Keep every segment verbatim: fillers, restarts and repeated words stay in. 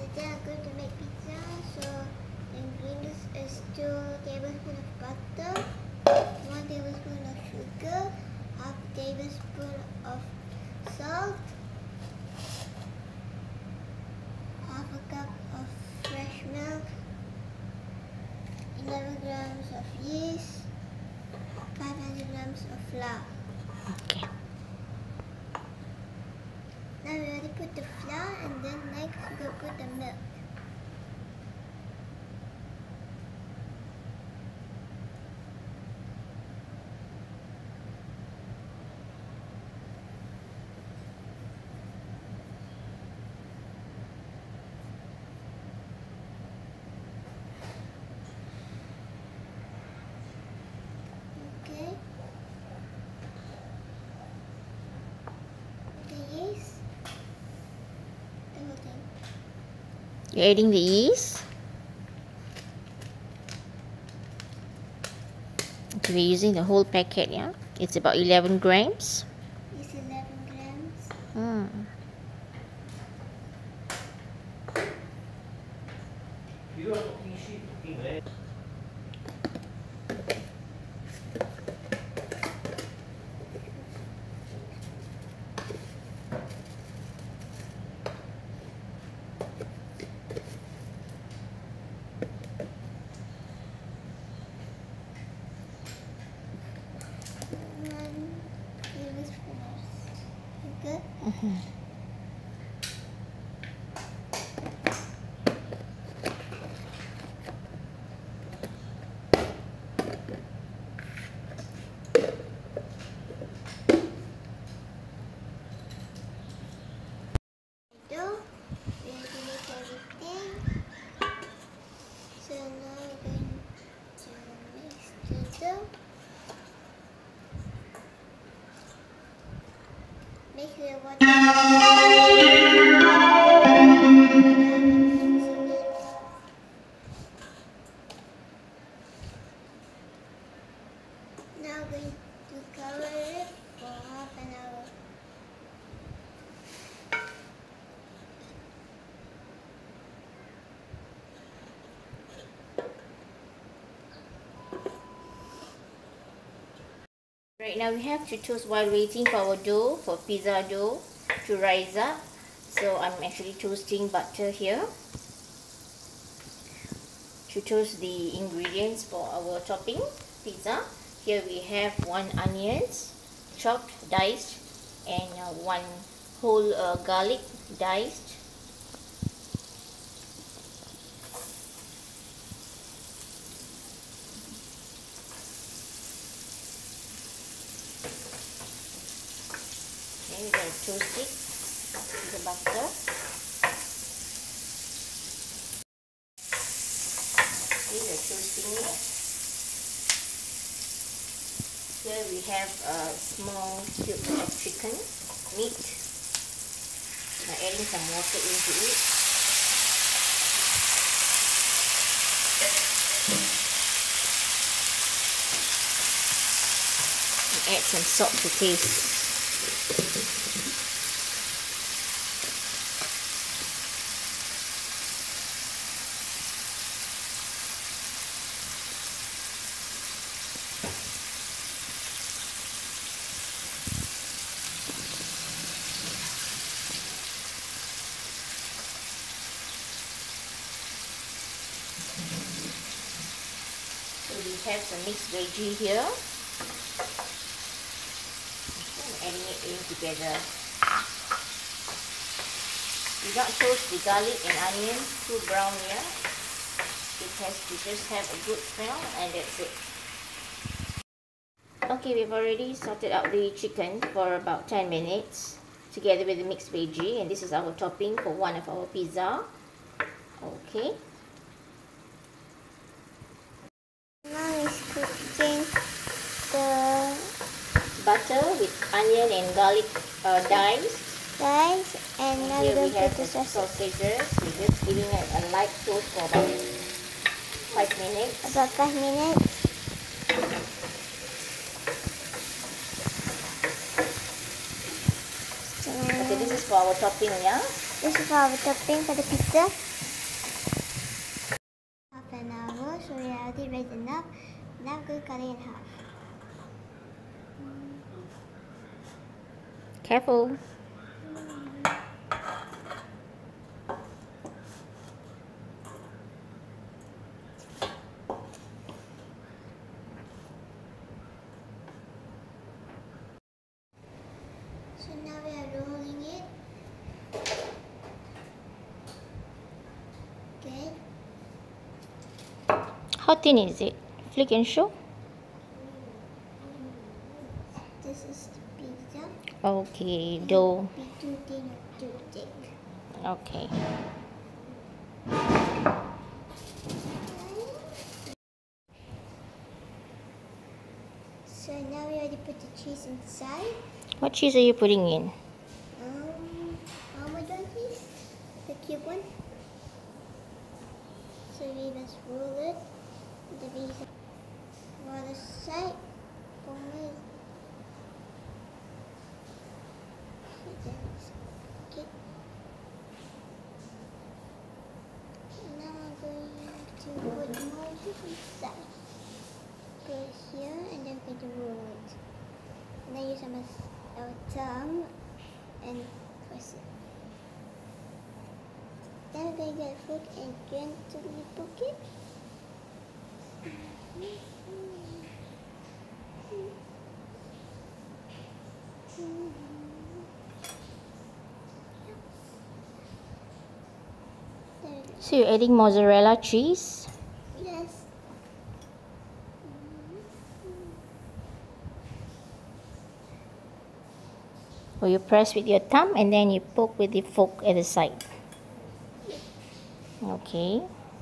Today I'm going to make pizza. So the ingredients is two tablespoons of butter, one tablespoon of sugar, half a tablespoon of salt, half a cup of fresh milk, eleven grams of yeast, five hundred grams of flour. Okay. Now we already put the flour, and then next we're going to put the milk. Okay. The yeast. The whole thing. You're adding the yeast. Okay, we're using the whole packet, yeah? It's about eleven grams. It's eleven grams. Hmm. You are cooking sheet cooking, right? One tablespoon of sugar. Mm-hmm. Dough. We have to mix everything. So now we're going to mix the dough. Mix with water. Now we're going to cover it for half an hour. Right now we have to toast while waiting for our dough, for pizza dough to rise up. So I'm actually toasting butter here to toast the ingredients for our topping pizza. Here we have one onions, chopped, diced, and uh, one whole uh, garlic, diced. Okay, we're going to toast it with the butter. Okay, we're toasting it. Here we have a small cube of chicken meat. Now adding some water into it. And add some salt to taste. So we have some mixed veggie here. I'm adding it in together. Do not toast the garlic and onion too brown here. It has to just have a good smell, and that's it. Okay, we've already sorted out the chicken for about ten minutes together with the mixed veggie, and this is our topping for one of our pizza. Okay. Now it's cooking the Butter with onion and garlic uh, diced. rice, and And now here we're we going to have put the the sausage. sausages. We're just giving it a light toast for about five minutes. About five minutes. So Okay, this is for our topping, yeah? this is our topping for the pizza. already red enough. Now I'm going to cut it in half. Careful. So now we are rolling it. Okay. How thin is it? Flick and show. This is the pizza. Okay, dough. Be too thin or too thick. Okay. So now we already put the cheese inside. What cheese are you putting in? Um, Parmesan cheese, the cube one. So we must roll it. The pizza. On the side. Okay. Now I'm going to put more cheese inside. Put it here and then going to roll it. And then use our, our tongue and press it. Then we're going to get a fork and gently poke it. So you're adding mozzarella cheese? Yes. Or you press with your thumb and then you poke with the fork at the side. Okay.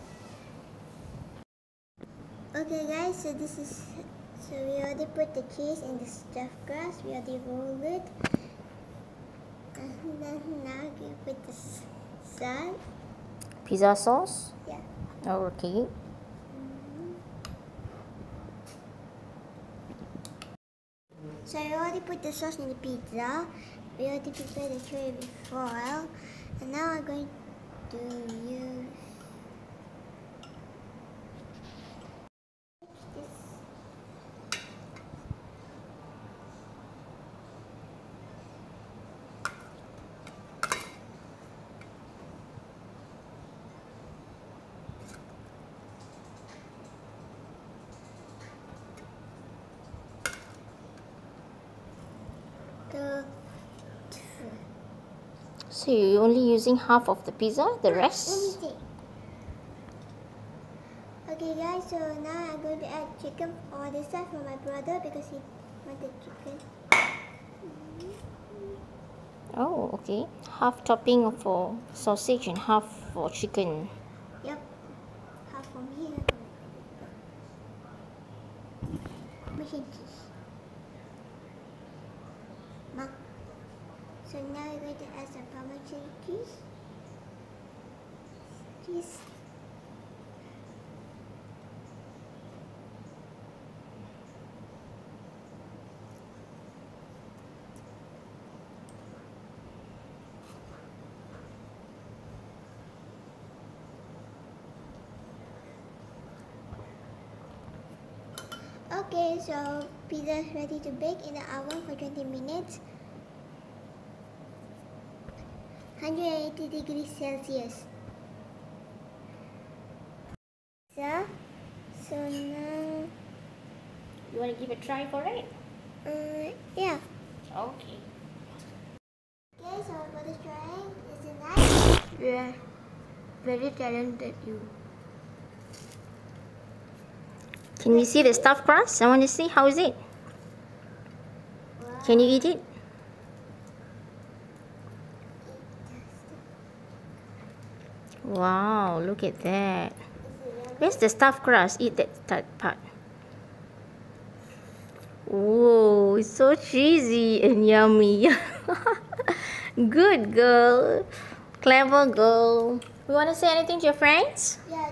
Okay guys, so this is, so we already put the cheese in the stuffed crust, we already rolled it. And then now we put the s- sauce. Pizza sauce? Yeah. Oh, okay. So I already put the sauce in the pizza. We already prepared the tray before. And now I'm going to use this. The So you're only using half of the pizza, the Let me rest? see. Okay guys, so now I'm going to add chicken on this side for my brother because he wanted chicken. Oh, okay. Half topping for sausage and half for chicken. Yep. Half for me and half for my brother. Machine cheese. Ma. So now we're going to add some Parmesan cheese. Cheese. Okay, so pizza is ready to bake in the oven for twenty minutes. one hundred eighty degrees Celsius. So, so now, You want to give a try for it? uh, yeah. Okay. Okay, so for the trying, is it nice? Yeah, very talented you. Can we see the stuffed crust? I want to see. How is it? Can you eat it? Wow, look at that. Where's the stuffed crust? Eat that, that part. Whoa, it's so cheesy and yummy. Good girl. Clever girl. You want to say anything to your friends? Yeah,